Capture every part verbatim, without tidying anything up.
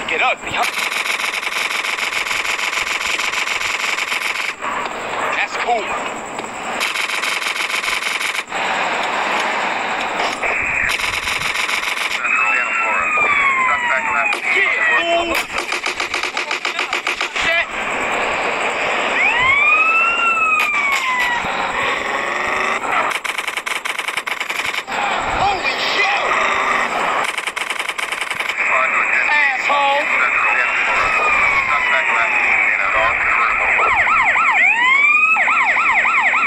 get ugly, huh? That's cool. Central Santa Flora. Truck back left. Yeah, fool. Shit. Holy shit! Asshole! Central Santa Flora. Truck back left. In a dark convertible.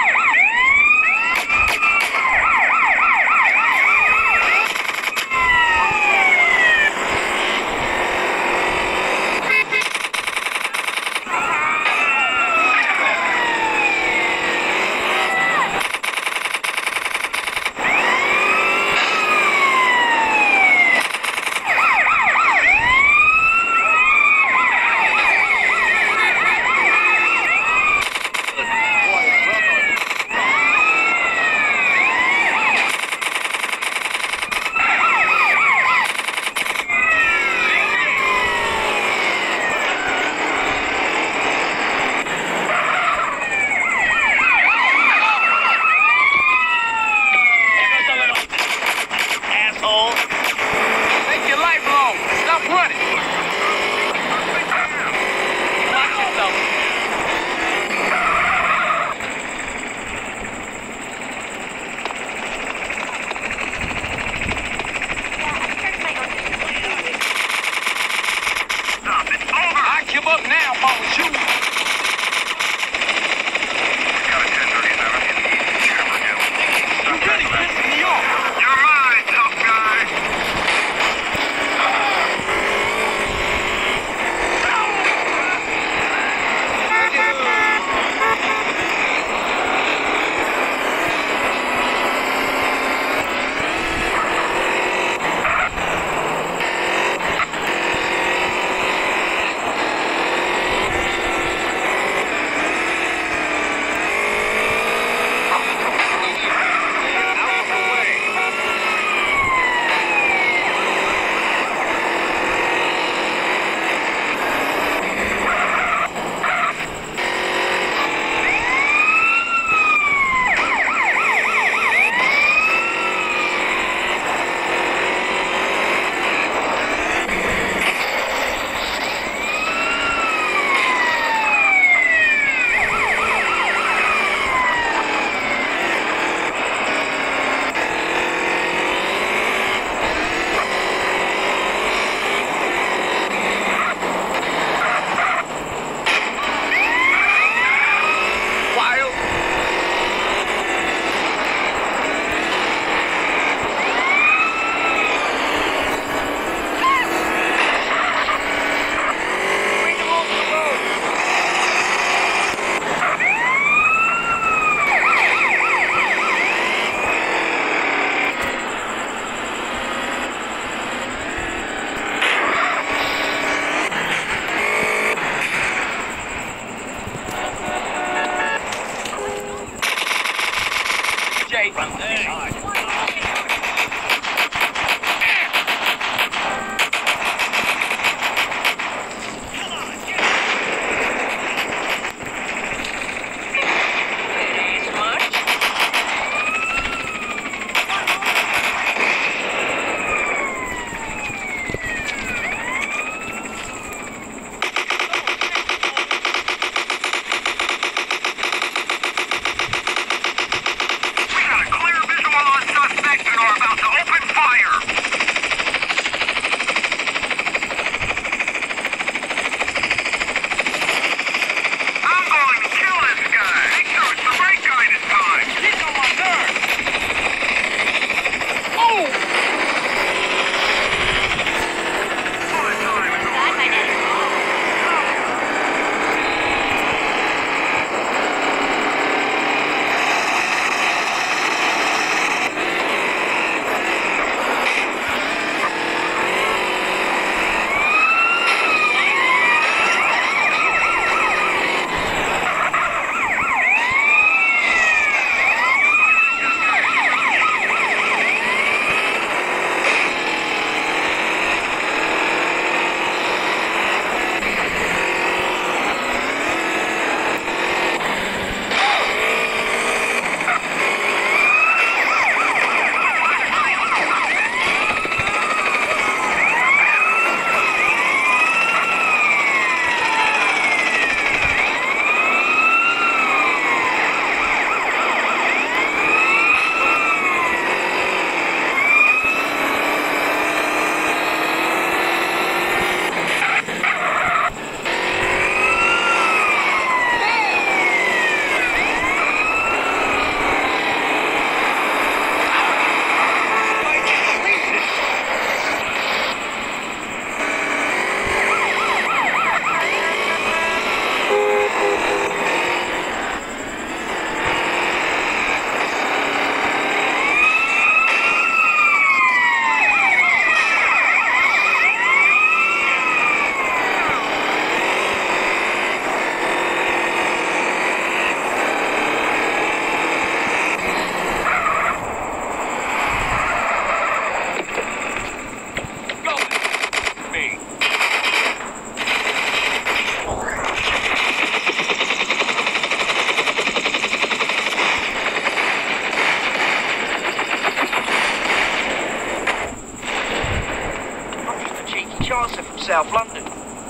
Johnson from South London.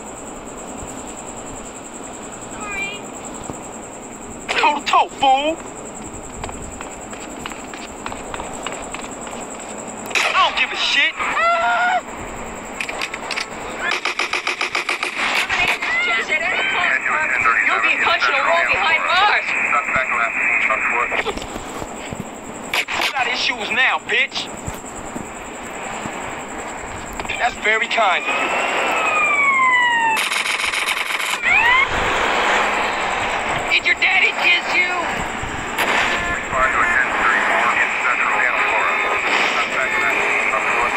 Sorry. Toe to toe, fool! I don't give a shit! Just at any cost, ten thirty-seven. you'll be punching a wall behind bars. Stop back around. Front foot. You got issues now, bitch! That's very kind of you. Did your daddy kiss you? Respond to a ten thirty-four in Central Santa Flora. Stop back around. Front foot.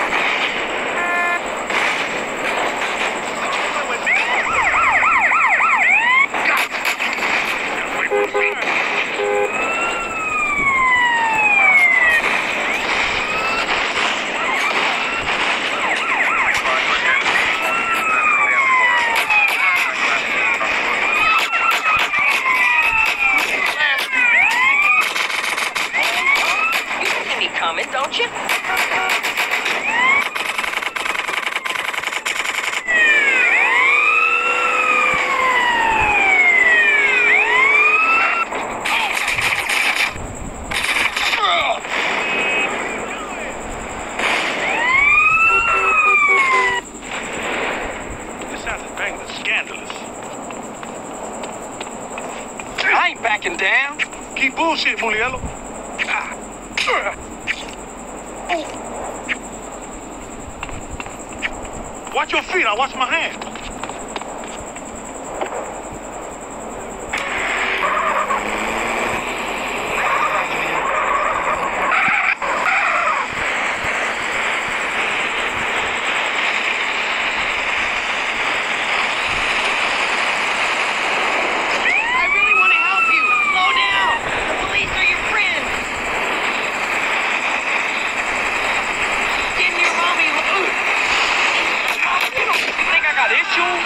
You see me coming, don't you? This sounds bang the scandalous. I ain't backing down. Keep bullshit, Muliello. Watch your feet, I watch my hands. I really want to help you. Slow down. The police are your friends. Didn't you, mommy? Ugh. You think I got issues?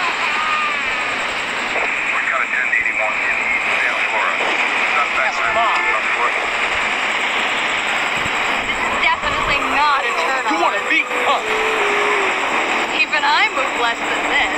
We got a ten eighty-one in East Santa Flora. Stop back That's around. mine. Front foot. This is definitely not a turn on. You want to beat, huh? Even I move less than this.